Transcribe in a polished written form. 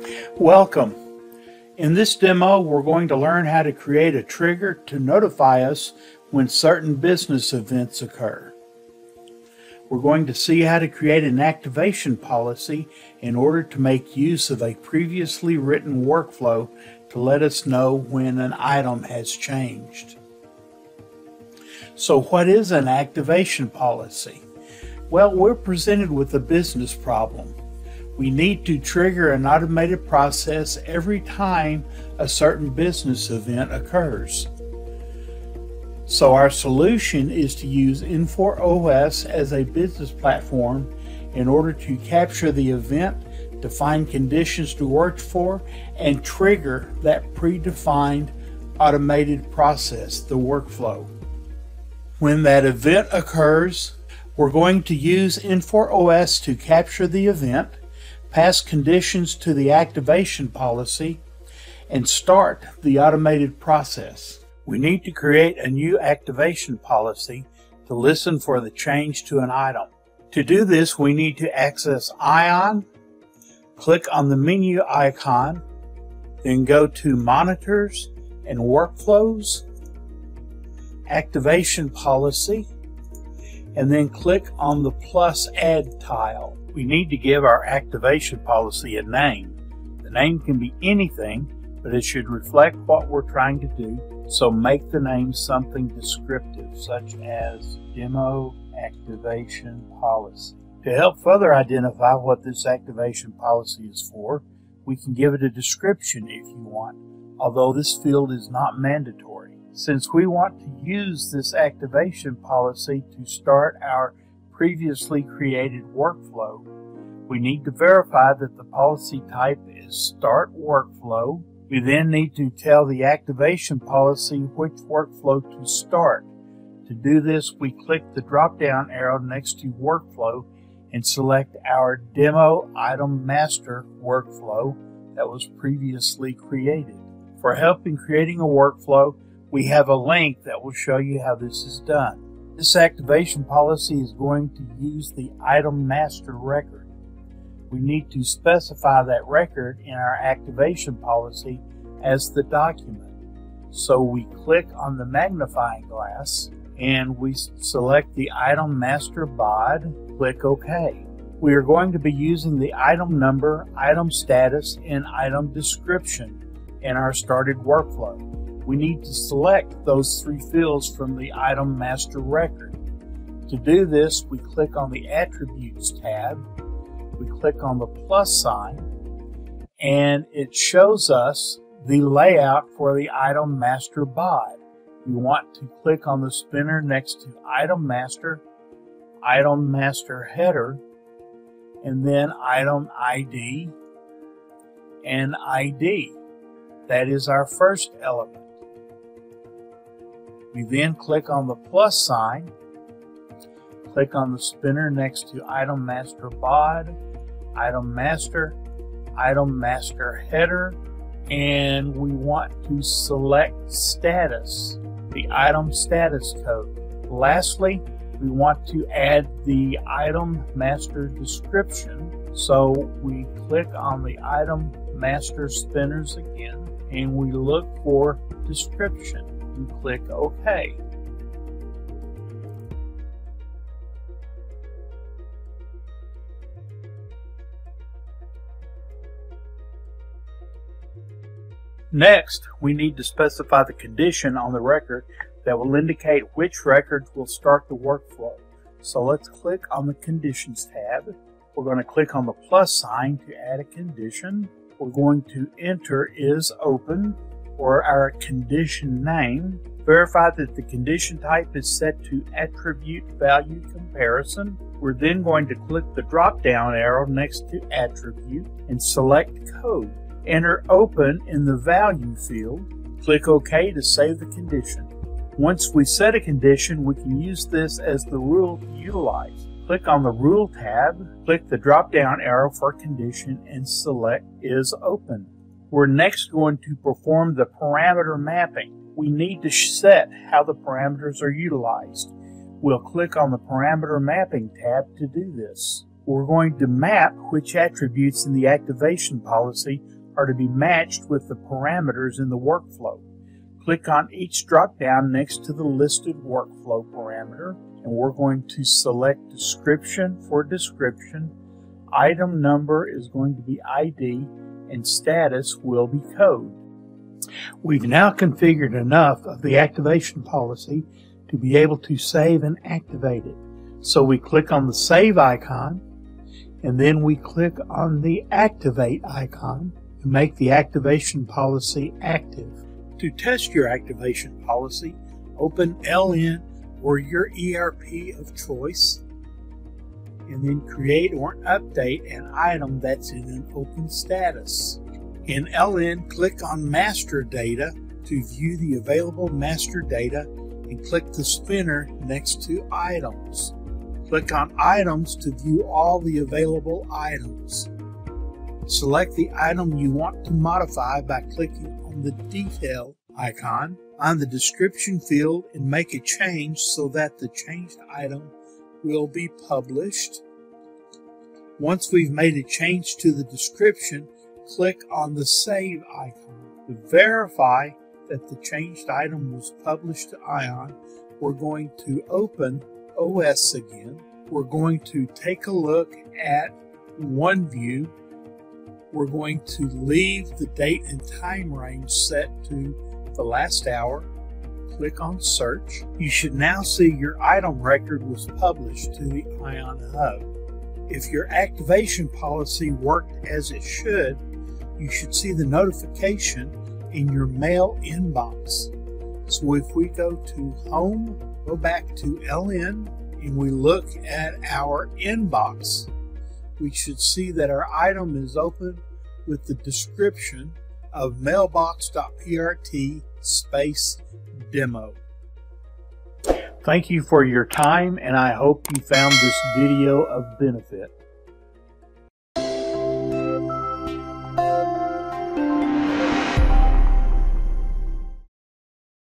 Welcome. In this demo, we're going to learn how to create a trigger to notify us when certain business events occur. We're going to see how to create an activation policy in order to make use of a previously written workflow to let us know when an item has changed. So what is an activation policy? Well, we're presented with a business problem. We need to trigger an automated process every time a certain business event occurs. So our solution is to use Infor OS as a business platform in order to capture the event, define conditions to watch for, and trigger that predefined automated process, the workflow. When that event occurs, we're going to use Infor OS to capture the event, pass conditions to the activation policy, and start the automated process. We need to create a new activation policy to listen for the change to an item. To do this, we need to access Ion, click on the menu icon, then go to Monitors and Workflows, Activation Policy, and then click on the plus Add tile. We need to give our activation policy a name. The name can be anything, but it should reflect what we're trying to do, so make the name something descriptive, such as Demo Activation Policy. To help further identify what this activation policy is for, we can give it a description if you want, although this field is not mandatory. Since we want to use this activation policy to start our previously created workflow, we need to verify that the policy type is Start Workflow. We then need to tell the activation policy which workflow to start. To do this, we click the drop-down arrow next to Workflow and select our Demo Item Master workflow that was previously created. For help in creating a workflow, we have a link that will show you how this is done. This activation policy is going to use the Item Master record. We need to specify that record in our activation policy as the document. So we click on the magnifying glass and we select the Item Master BOD, click OK. We are going to be using the item number, item status, and item description in our started workflow. We need to select those three fields from the Item Master record. To do this, we click on the Attributes tab, we click on the plus sign, and it shows us the layout for the Item Master BOD. We want to click on the spinner next to Item Master Header, and then Item ID and ID. That is our first element. We then click on the plus sign, click on the spinner next to Item Master BOD, Item Master Header, and we want to select Status, the item status code. Lastly, we want to add the Item Master description, so we click on the Item Master spinners again, and we look for description and click OK. Next, we need to specify the condition on the record that will indicate which records will start the workflow. So let's click on the Conditions tab. We're going to click on the plus sign to add a condition. We're going to enter is open for our condition name. Verify that the condition type is set to Attribute Value Comparison. We're then going to click the drop-down arrow next to Attribute and select Code. Enter Open in the Value field. Click OK to save the condition. Once we set a condition, we can use this as the rule to utilize. Click on the Rule tab, click the drop-down arrow for condition, and select Is Open. We're next going to perform the parameter mapping. We need to set how the parameters are utilized. We'll click on the Parameter Mapping tab to do this. We're going to map which attributes in the activation policy are to be matched with the parameters in the workflow. Click on each drop-down next to the listed workflow parameter, and we're going to select description for description. Item number is going to be ID, and status will be code. We've now configured enough of the activation policy to be able to save and activate it. So we click on the Save icon, and then we click on the Activate icon to make the activation policy active. To test your activation policy, open LN or your ERP of choice, and then create or update an item that's in an open status. In LN, click on Master Data to view the available master data and click the spinner next to Items. Click on Items to view all the available items. Select the item you want to modify by clicking on the Detail icon on the description field and make a change so that the changed item will be published. Once we've made a change to the description, click on the Save icon. To verify that the changed item was published to ION, we're going to open OS again. We're going to take a look at OneView. We're going to leave the date and time range set to the last hour. Click on Search. You should now see your item record was published to the ION Hub. If your activation policy worked as it should, you should see the notification in your mail inbox. So if we go to Home, go back to LN, and we look at our inbox, we should see that our item is open with the description of mailbox.prt/demo. Thank you for your time, and I hope you found this video of benefit.